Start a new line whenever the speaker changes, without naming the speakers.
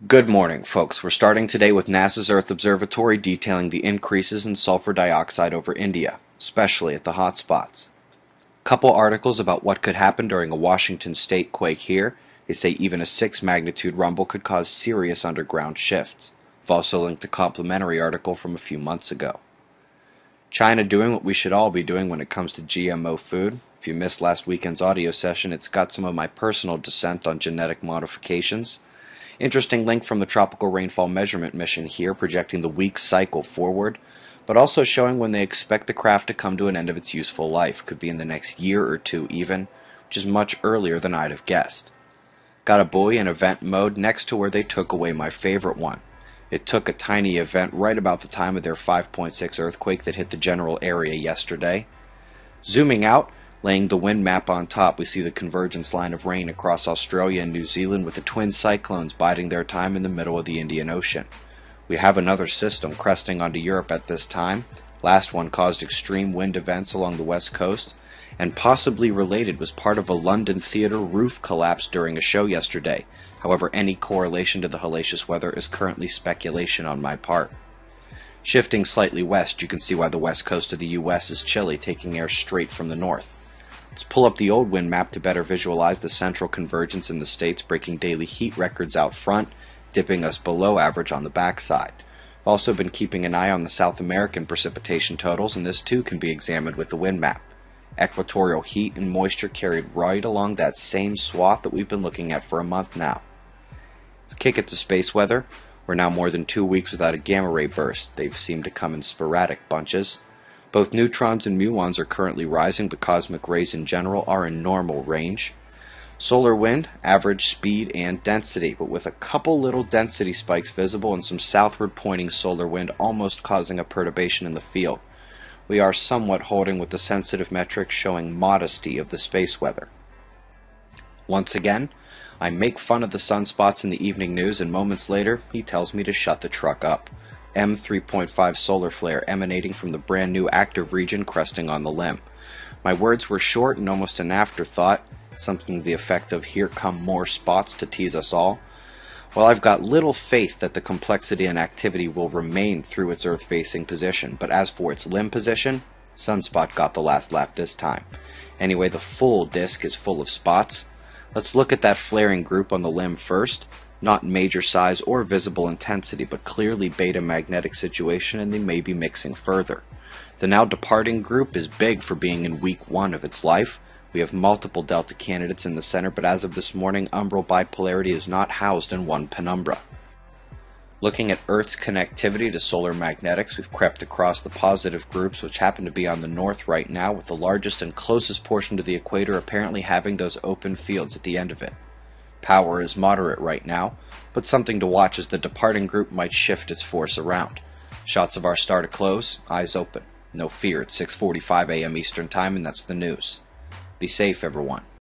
Good morning, folks. We're starting today with NASA's Earth Observatory detailing the increases in sulfur dioxide over India, especially at the hot spots. Couple articles about what could happen during a Washington state quake here. They say even a 6 magnitude rumble could cause serious underground shifts. I've also linked a complimentary article from a few months ago. China doing what we should all be doing when it comes to GMO food. If you missed last weekend's audio session, it's got some of my personal dissent on genetic modifications. Interesting link from the Tropical Rainfall Measurement Mission here, projecting the week's cycle forward, but also showing when they expect the craft to come to an end of its useful life. Could be in the next year or two even, which is much earlier than I'd have guessed. Got a buoy in event mode next to where they took away my favorite one. It took a tiny event right about the time of their 5.6 earthquake that hit the general area yesterday. Zooming out, laying the wind map on top, we see the convergence line of rain across Australia and New Zealand with the twin cyclones biding their time in the middle of the Indian Ocean. We have another system cresting onto Europe at this time. Last one caused extreme wind events along the west coast, and possibly related was part of a London theater roof collapse during a show yesterday. However, any correlation to the hellacious weather is currently speculation on my part. Shifting slightly west, you can see why the west coast of the US is chilly, taking air straight from the north. Let's pull up the old wind map to better visualize the central convergence in the states, breaking daily heat records out front, dipping us below average on the backside. I've also been keeping an eye on the South American precipitation totals, and this too can be examined with the wind map. Equatorial heat and moisture carried right along that same swath that we've been looking at for a month now. Let's kick it to space weather. We're now more than 2 weeks without a gamma ray burst. They've seemed to come in sporadic bunches. Both neutrons and muons are currently rising, but cosmic rays in general are in normal range. Solar wind, average speed and density, but with a couple little density spikes visible and some southward pointing solar wind almost causing a perturbation in the field. We are somewhat holding with the sensitive metrics showing modesty of the space weather. Once again, I make fun of the sunspots in the evening news, and moments later, he tells me to shut the truck up. M3.5 solar flare emanating from the brand new active region cresting on the limb. My words were short and almost an afterthought, something to the effect of "here come more spots to tease us all." Well, I've got little faith that the complexity and activity will remain through its Earth-facing position, but as for its limb position, sunspot got the last laugh this time. Anyway, the full disk is full of spots. Let's look at that flaring group on the limb first. Not major size or visible intensity, but clearly beta magnetic situation, and they may be mixing further. The now departing group is big for being in week 1 of its life. We have multiple delta candidates in the center, but as of this morning, umbral bipolarity is not housed in one penumbra. Looking at Earth's connectivity to solar magnetics, we've crept across the positive groups, which happen to be on the north right now, with the largest and closest portion to the equator apparently having those open fields at the end of it. Power is moderate right now, but something to watch as the departing group might shift its force around. Shots of our star to close, eyes open. No fear, it's 6:45 a.m. Eastern Time, and that's the news. Be safe, everyone.